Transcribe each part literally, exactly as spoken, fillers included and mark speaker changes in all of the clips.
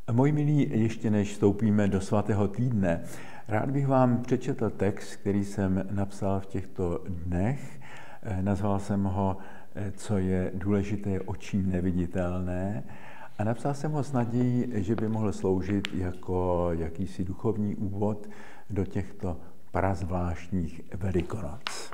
Speaker 1: Moji milí, ještě než vstoupíme do svatého týdne, rád bych vám přečetl text, který jsem napsal v těchto dnech. Nazval jsem ho Co je důležité očím neviditelné a napsal jsem ho s nadějí, že by mohl sloužit jako jakýsi duchovní úvod do těchto prazvláštních Velikonoc.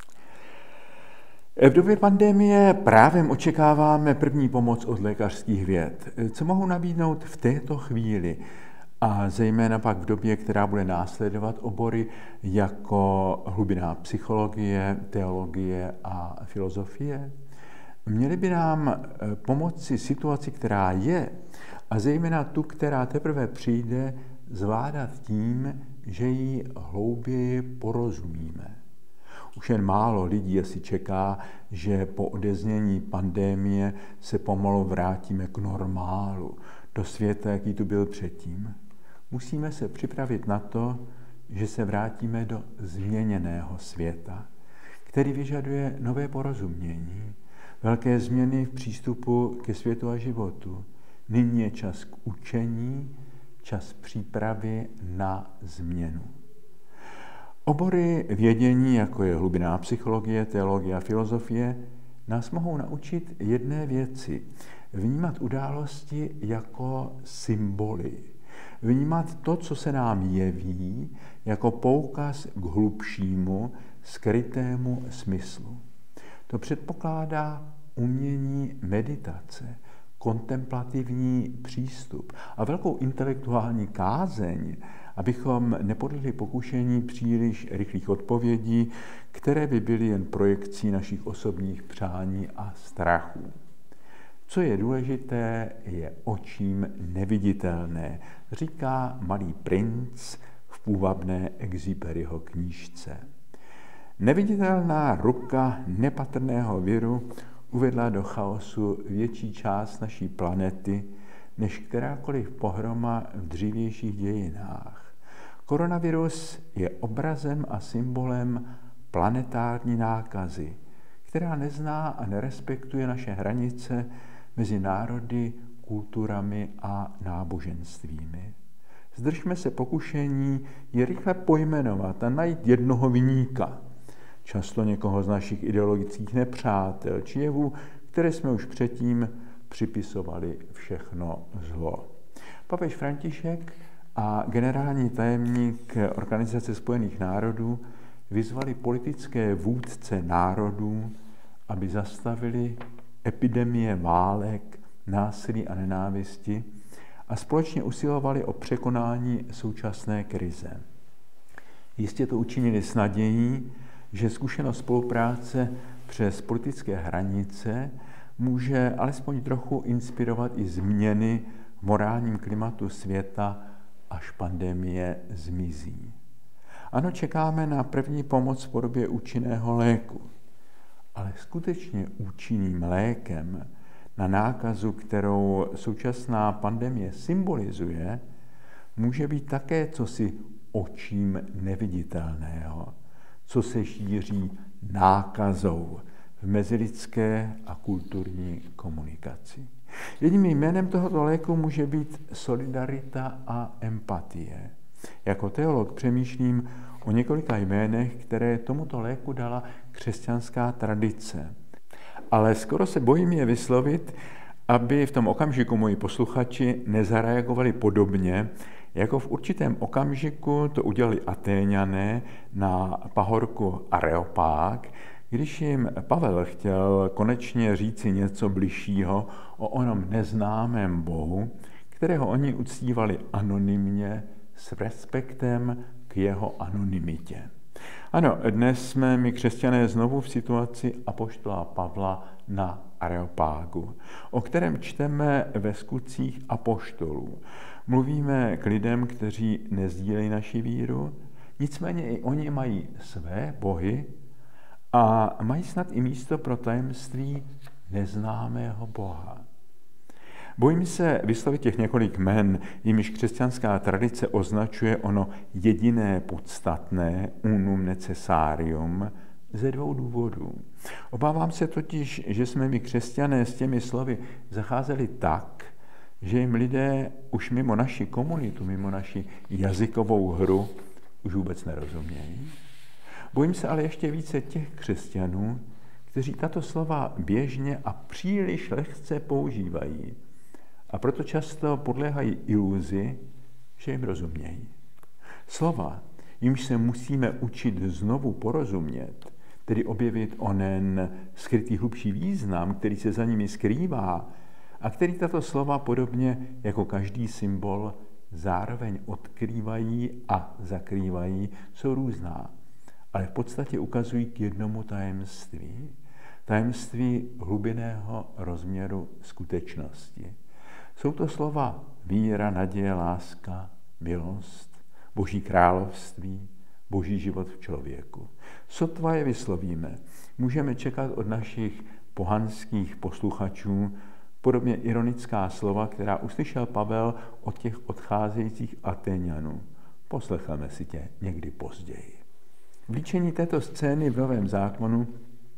Speaker 1: V době pandemie právem očekáváme první pomoc od lékařských věd. Co mohou nabídnout v této chvíli a zejména pak v době, která bude následovat obory jako hlubinná psychologie, teologie a filozofie? Měly by nám pomoci situaci, která je, a zejména tu, která teprve přijde, zvládat tím, že ji hlouběji porozumíme. Už jen málo lidí asi čeká, že po odeznění pandemie se pomalu vrátíme k normálu, do světa, jaký tu byl předtím. Musíme se připravit na to, že se vrátíme do změněného světa, který vyžaduje nové porozumění, velké změny v přístupu ke světu a životu. Nyní je čas k učení, čas přípravy na změnu. Obory vědění, jako je hlubinná psychologie, teologie a filozofie, nás mohou naučit jedné věci. Vnímat události jako symboly. Vnímat to, co se nám jeví, jako poukaz k hlubšímu, skrytému smyslu. To předpokládá umění meditace, kontemplativní přístup a velkou intelektuální kázeň, abychom nepodlehli pokušení příliš rychlých odpovědí, které by byly jen projekcí našich osobních přání a strachů. Co je důležité, je očím neviditelné, říká Malý princ v půvabné Exupéryho knížce. Neviditelná ruka nepatrného viru uvedla do chaosu větší část naší planety, než kterákoliv pohroma v dřívějších dějinách. Koronavirus je obrazem a symbolem planetární nákazy, která nezná a nerespektuje naše hranice mezi národy, kulturami a náboženstvími. Zdržme se pokušení ji rychle pojmenovat a najít jednoho viníka, často někoho z našich ideologických nepřátel či jevů, které jsme už předtím připisovali všechno zlo. Papež František a generální tajemník Organizace spojených národů vyzvali politické vůdce národů, aby zastavili epidemie válek, násilí a nenávisti a společně usilovali o překonání současné krize. Jistě to učinili s nadějí, že zkušenost spolupráce přes politické hranice může alespoň trochu inspirovat i změny v morálním klimatu světa, až pandemie zmizí. Ano, čekáme na první pomoc v podobě účinného léku, ale skutečně účinným lékem na nákazu, kterou současná pandemie symbolizuje, může být také cosi očím neviditelného, co se šíří nákazou v mezilidské a kulturní komunikaci. Jedním jménem tohoto léku může být solidarita a empatie. Jako teolog přemýšlím o několika jménech, které tomuto léku dala křesťanská tradice. Ale skoro se bojím je vyslovit, aby v tom okamžiku moji posluchači nezareagovali podobně, jako v určitém okamžiku to udělali Atéňané na pahorku Areopág, když jim Pavel chtěl konečně říci něco bližšího o onom neznámém bohu, kterého oni uctívali anonymně s respektem k jeho anonymitě. Ano, dnes jsme my křesťané znovu v situaci apoštola Pavla na Areopágu, o kterém čteme ve skutcích apoštolů. Mluvíme k lidem, kteří nezdílejí naši víru, nicméně i oni mají své bohy a mají snad i místo pro tajemství neznámého Boha. Bojím se vyslovit těch několik jmen, jimiž křesťanská tradice označuje ono jediné podstatné, unum necessarium, ze dvou důvodů. Obávám se totiž, že jsme my křesťané s těmi slovy zacházeli tak, že jim lidé už mimo naši komunitu, mimo naši jazykovou hru už vůbec nerozumějí. Bojím se ale ještě více těch křesťanů, kteří tato slova běžně a příliš lehce používají a proto často podléhají iluzi, že jim rozumějí. Slova, jimž se musíme učit znovu porozumět, tedy objevit onen skrytý hlubší význam, který se za nimi skrývá a který tato slova podobně jako každý symbol zároveň odkrývají a zakrývají, jsou různá, ale v podstatě ukazují k jednomu tajemství, tajemství hlubinného rozměru skutečnosti. Jsou to slova víra, naděje, láska, milost, Boží království, Boží život v člověku. Sotva je vyslovíme, můžeme čekat od našich pohanských posluchačů podobně ironická slova, která uslyšel Pavel od těch odcházejících Atéňanů. Poslecháme si tě někdy později. V líčení této scény v Novém zákonu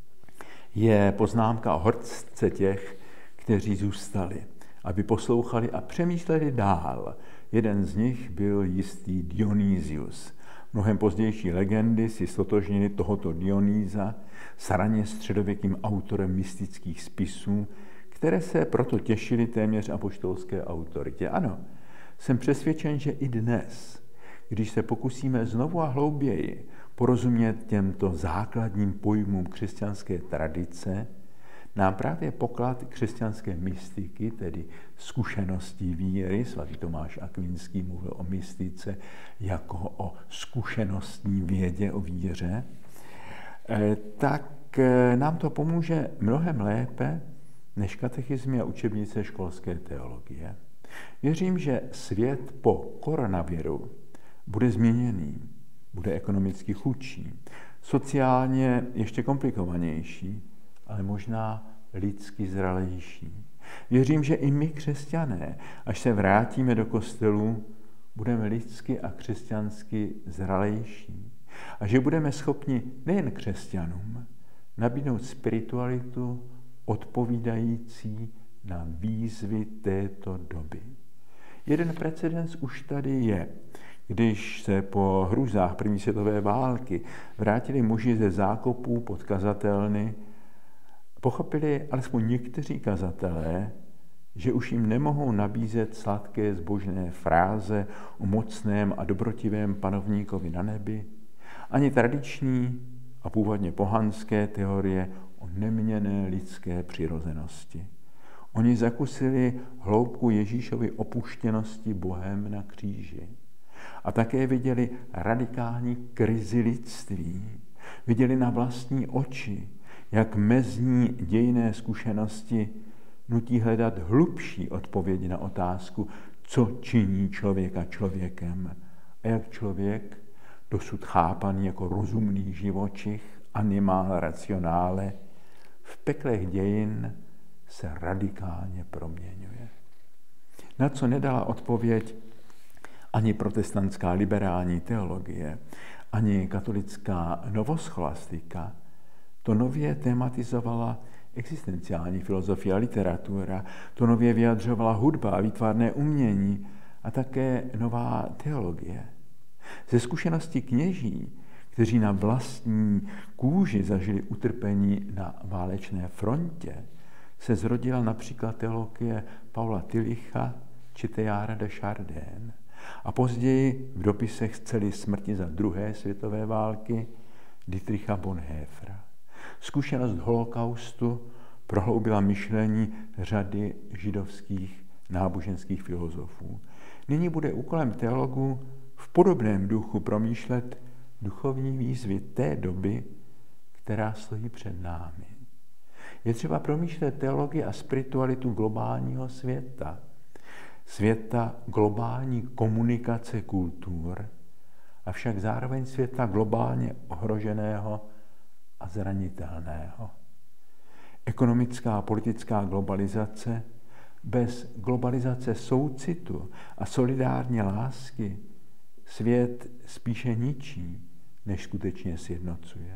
Speaker 1: je poznámka o hortce těch, kteří zůstali, aby poslouchali a přemýšleli dál. Jeden z nich byl jistý Dionysius. Mnohem pozdější legendy si stotožnili tohoto Dionýza s raně středověkým autorem mystických spisů, které se proto těšily téměř apoštolské autoritě. Ano, jsem přesvědčen, že i dnes, když se pokusíme znovu a hlouběji porozumět těmto základním pojmům křesťanské tradice, nám právě poklad křesťanské mystiky, tedy zkušeností víry, svatý Tomáš Akvinský mluvil o mystice jako o zkušenostní vědě, o víře, tak nám to pomůže mnohem lépe než katechismy a učebnice školské teologie. Věřím, že svět po koronaviru bude změněný, bude ekonomicky chudší, sociálně ještě komplikovanější, ale možná lidsky zralejší. Věřím, že i my, křesťané, až se vrátíme do kostelů, budeme lidsky a křesťansky zralejší. A že budeme schopni nejen křesťanům nabídnout spiritualitu odpovídající na výzvy této doby. Jeden precedens už tady je. Když se po hrůzách první světové války vrátili muži ze zákopů pod kazatelny, pochopili alespoň někteří kazatelé, že už jim nemohou nabízet sladké zbožné fráze o mocném a dobrotivém panovníkovi na nebi, ani tradiční a původně pohanské teorie o neměnné lidské přirozenosti. Oni zakusili hloubku Ježíšovy opuštěnosti Bohem na kříži. A také viděli radikální krizi lidství. Viděli na vlastní oči, jak mezní dějinné zkušenosti nutí hledat hlubší odpovědi na otázku, co činí člověka člověkem a jak člověk, dosud chápaný jako rozumný živočich, animál racionále, v peklech dějin se radikálně proměňuje. Na co nedala odpověď ani protestantská liberální teologie, ani katolická novoscholastika, to nově tematizovala existenciální filozofie a literatura, to nově vyjadřovala hudba a výtvarné umění a také nová teologie. Ze zkušenosti kněží, kteří na vlastní kůži zažili utrpení na válečné frontě, se zrodila například teologie Paula Tillicha či Teilhard de Chardin. A později v dopisech Cely smrti za druhé světové války Dietricha Bonhoeffera. Zkušenost holokaustu prohloubila myšlení řady židovských náboženských filozofů. Nyní bude úkolem teologů v podobném duchu promýšlet duchovní výzvy té doby, která stojí před námi. Je třeba promýšlet teologii a spiritualitu globálního světa, světa globální komunikace kultur, avšak zároveň světa globálně ohroženého a zranitelného. Ekonomická a politická globalizace bez globalizace soucitu a solidární lásky svět spíše ničí, než skutečně sjednocuje.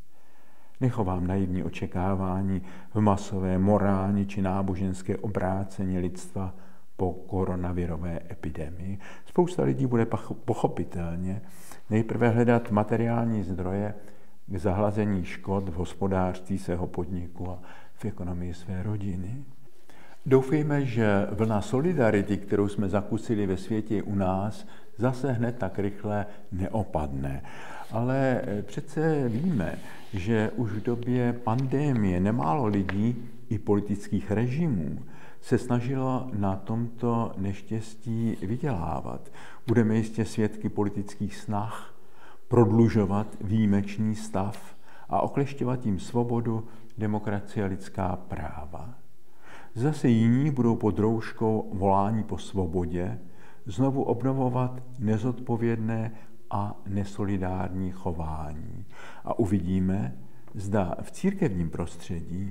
Speaker 1: Nechovám naivní očekávání v masové morální či náboženské obrácení lidstva po koronavirové epidemii. Spousta lidí bude pochopitelně nejprve hledat materiální zdroje k zahlazení škod v hospodářství svého podniku a v ekonomii své rodiny. Doufejme, že vlna solidarity, kterou jsme zakusili ve světě u nás, zase hned tak rychle neopadne. Ale přece víme, že už v době pandemie nemálo lidí i politických režimů se snažilo na tomto neštěstí vydělávat. Budeme jistě svědky politických snah prodlužovat výjimečný stav a oklešťovat tím svobodu, demokracie a lidská práva. Zase jiní budou pod rouškou volání po svobodě znovu obnovovat nezodpovědné a nesolidární chování. A uvidíme, zda v církevním prostředí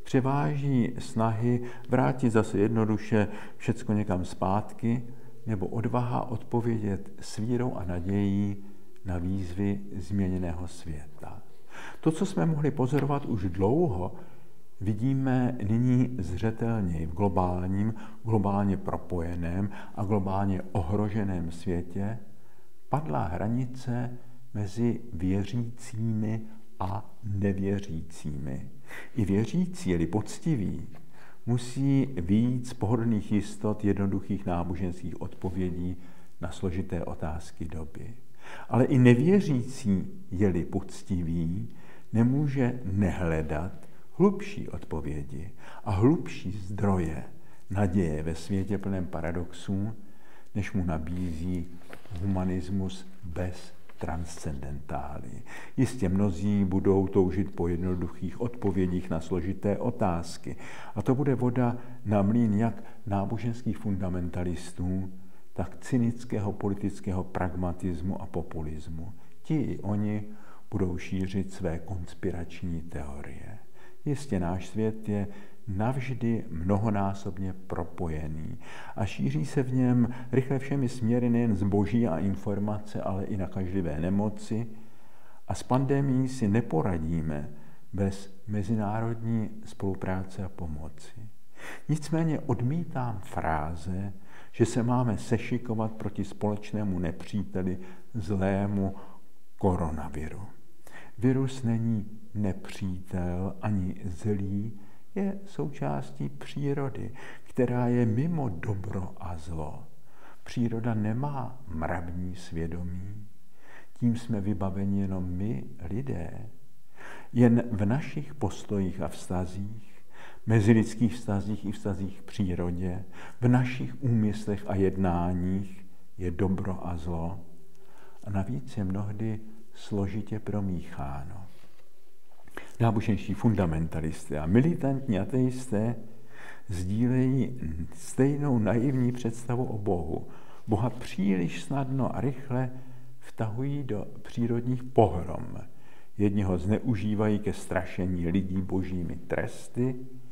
Speaker 1: převáží snahy vrátit zase jednoduše všecko někam zpátky, nebo odvaha odpovědět s vírou a nadějí na výzvy změněného světa. To, co jsme mohli pozorovat už dlouho, vidíme nyní zřetelněji v globálním, globálně propojeném a globálně ohroženém světě. Padla hranice mezi věřícími a nevěřícími. I věřící, jeli poctiví, musí vyjít z pohodlných jistot jednoduchých náboženských odpovědí na složité otázky doby. Ale i nevěřící, jeli poctiví, nemůže nehledat hlubší odpovědi a hlubší zdroje naděje ve světě plném paradoxů, než mu nabízí humanismus bez transcendentály. Jistě mnozí budou toužit po jednoduchých odpovědích na složité otázky. A to bude voda na mlýn jak náboženských fundamentalistů, tak cynického politického pragmatismu a populismu. Ti i oni budou šířit své konspirační teorie. Jistě náš svět je navždy mnohonásobně propojený a šíří se v něm rychle všemi směry nejen zboží a informace, ale i nakažlivé nemoci. A s pandemií si neporadíme bez mezinárodní spolupráce a pomoci. Nicméně odmítám fráze, že se máme sešikovat proti společnému nepříteli zlému koronaviru. Virus není nepřítel ani zlý, je součástí přírody, která je mimo dobro a zlo. Příroda nemá mravní svědomí. Tím jsme vybaveni jenom my, lidé. Jen v našich postojích a vztazích, mezilidských vztazích i vztazích v přírodě, v našich úmyslech a jednáních je dobro a zlo. A navíc je mnohdy složitě promícháno. Náboženští fundamentalisté a militantní ateisté sdílejí stejnou naivní představu o Bohu. Boha příliš snadno a rychle vtahují do přírodních pohrom. Jedni ho zneužívají ke strašení lidí božími tresty,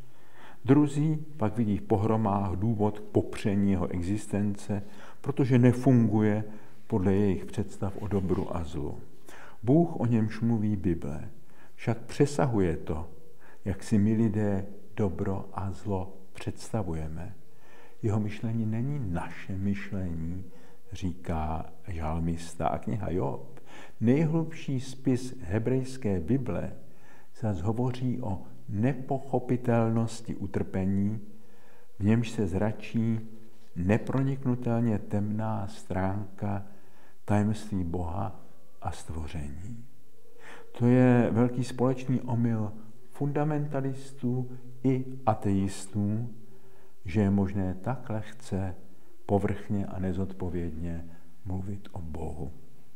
Speaker 1: druzí pak vidí v pohromách důvod k popření jeho existence, protože nefunguje podle jejich představ o dobru a zlu. Bůh, o němž mluví Bible, však přesahuje to, jak si my lidé dobro a zlo představujeme. Jeho myšlení není naše myšlení, říká žalmista a kniha Job. Nejhlubší spis hebrejské Bible zase hovoří o nepochopitelnosti utrpení, v němž se zračí neproniknutelně temná stránka tajemství Boha a stvoření. To je velký společný omyl fundamentalistů i ateistů, že je možné tak lehce, povrchně a nezodpovědně mluvit o Bohu.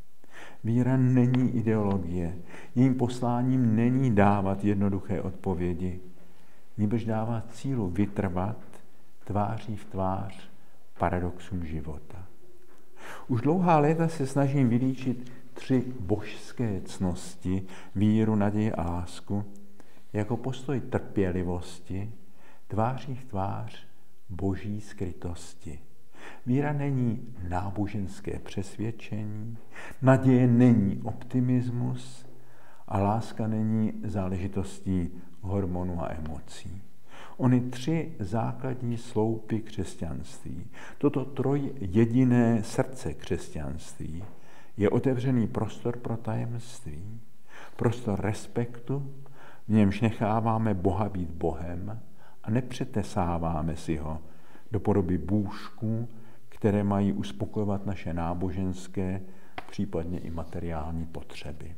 Speaker 1: Víra není ideologie, jejím posláním není dávat jednoduché odpovědi, nýbrž dává cílu vytrvat tváří v tvář paradoxům života. Už dlouhá léta se snažím vylíčit tři božské ctnosti, víru, naději a lásku, jako postoj trpělivosti, tváří v tvář boží skrytosti. Víra není náboženské přesvědčení, naděje není optimismus a láska není záležitostí hormonů a emocí. Ony tři základní sloupy křesťanství, toto trojjediné srdce křesťanství, je otevřený prostor pro tajemství, prostor respektu, v němž necháváme Boha být Bohem a nepřetesáváme si ho do podoby bůžků, které mají uspokojovat naše náboženské, případně i materiální potřeby.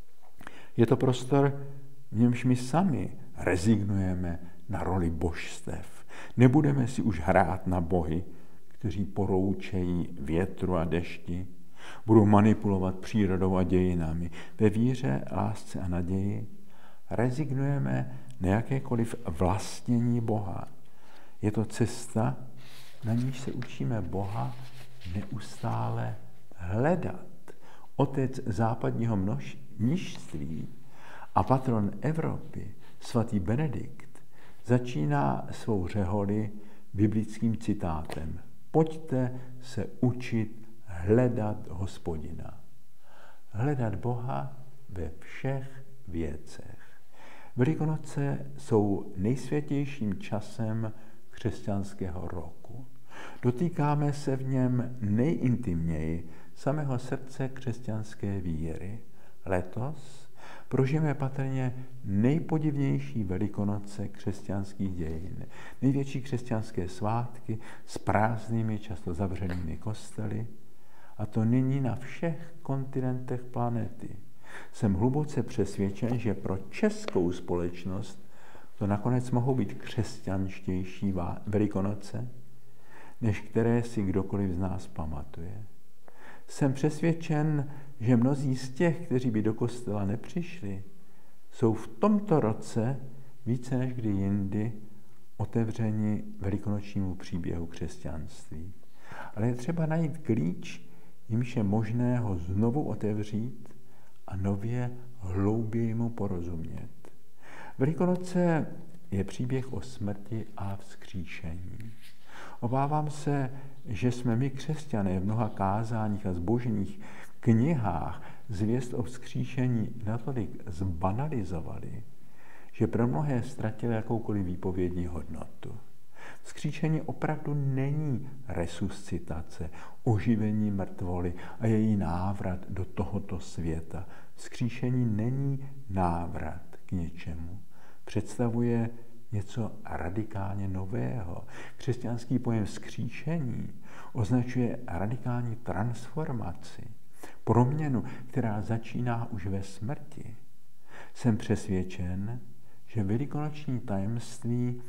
Speaker 1: Je to prostor, v němž my sami rezignujeme na roli božstev. Nebudeme si už hrát na bohy, kteří poroučejí větru a dešti, budou manipulovat přírodou a dějinami. Ve víře, lásce a naději rezignujeme na jakékoliv vlastnění Boha. Je to cesta, na níž se učíme Boha neustále hledat. Otec západního mnišství a patron Evropy, svatý Benedikt, začíná svou řeholi biblickým citátem. Pojďte se učit hledat Hospodina. Hledat Boha ve všech věcech. Velikonoce jsou nejsvětějším časem křesťanského roku. Dotýkáme se v něm nejintimněji samého srdce křesťanské víry. Letos prožijeme patrně nejpodivnější Velikonoce křesťanských dějin. Největší křesťanské svátky s prázdnými, často zavřenými kostely, a to nyní na všech kontinentech planety. Jsem hluboce přesvědčen, že pro českou společnost to nakonec mohou být křesťanštější Velikonoce, než které si kdokoliv z nás pamatuje. Jsem přesvědčen, že mnozí z těch, kteří by do kostela nepřišli, jsou v tomto roce více než kdy jindy otevřeni velikonočnímu příběhu křesťanství. Ale je třeba najít klíč, jimž je možné ho znovu otevřít a nově hlouběji mu porozumět. Velikonoce je příběh o smrti a vzkříšení. Obávám se, že jsme my křesťané v mnoha kázáních a zbožných knihách zvěst o vzkříšení natolik zbanalizovali, že pro mnohé ztratili jakoukoliv výpovědní hodnotu. Vzkříšení opravdu není resuscitace, oživení mrtvoly a její návrat do tohoto světa. Vzkříšení není návrat k něčemu. Představuje něco radikálně nového. Křesťanský pojem vzkříšení označuje radikální transformaci, proměnu, která začíná už ve smrti. Jsem přesvědčen, že velikonoční tajemství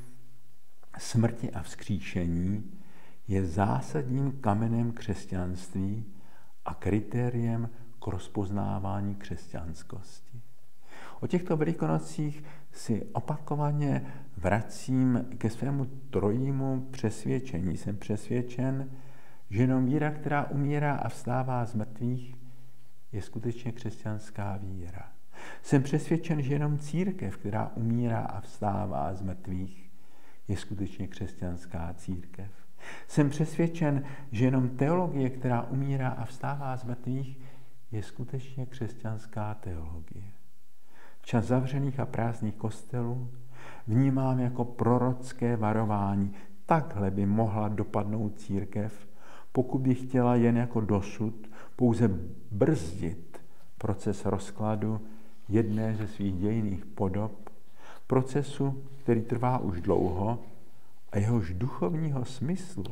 Speaker 1: smrti a vzkříšení je zásadním kamenem křesťanství a kritériem k rozpoznávání křesťanskosti. O těchto velikonocích si opakovaně vracím ke svému trojímu přesvědčení. Jsem přesvědčen, že jenom víra, která umírá a vstává z mrtvých, je skutečně křesťanská víra. Jsem přesvědčen, že jenom církev, která umírá a vstává z mrtvých, je skutečně křesťanská církev. Jsem přesvědčen, že jenom teologie, která umírá a vstává z mrtvých, je skutečně křesťanská teologie. Čas zavřených a prázdných kostelů vnímám jako prorocké varování. Takhle by mohla dopadnout církev, pokud by chtěla jen jako dosud pouze brzdit proces rozkladu jedné ze svých dějinných podob, procesu, který trvá už dlouho a jehož duchovního smyslu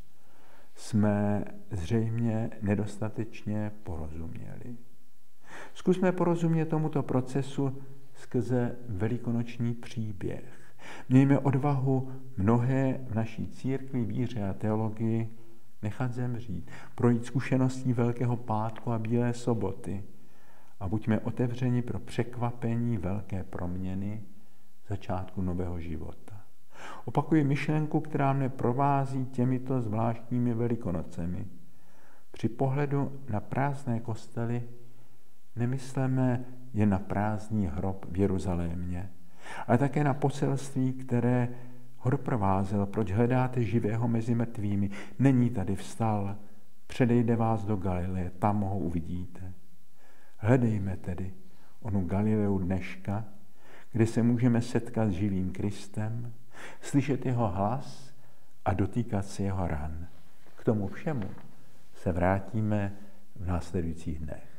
Speaker 1: jsme zřejmě nedostatečně porozuměli. Zkusme porozumět tomuto procesu skrze velikonoční příběh. Mějme odvahu mnohé v naší církvi, víře a teologii nechat zemřít, projít zkušeností Velkého pátku a Bílé soboty a buďme otevřeni pro překvapení velké proměny začátku nového života. Opakuji myšlenku, která mne provází těmito zvláštními velikonocemi. Při pohledu na prázdné kostely nemyslíme jen na prázdný hrob v Jeruzalémě, ale také na poselství, které ho doprovázelo. Proč hledáte živého mezi mrtvými? Není tady, vstal, předejde vás do Galileje, tam ho uvidíte. Hledejme tedy onu Galileu dneška, kde se můžeme setkat s živým Kristem, slyšet jeho hlas a dotýkat se jeho ran. K tomu všemu se vrátíme v následujících dnech.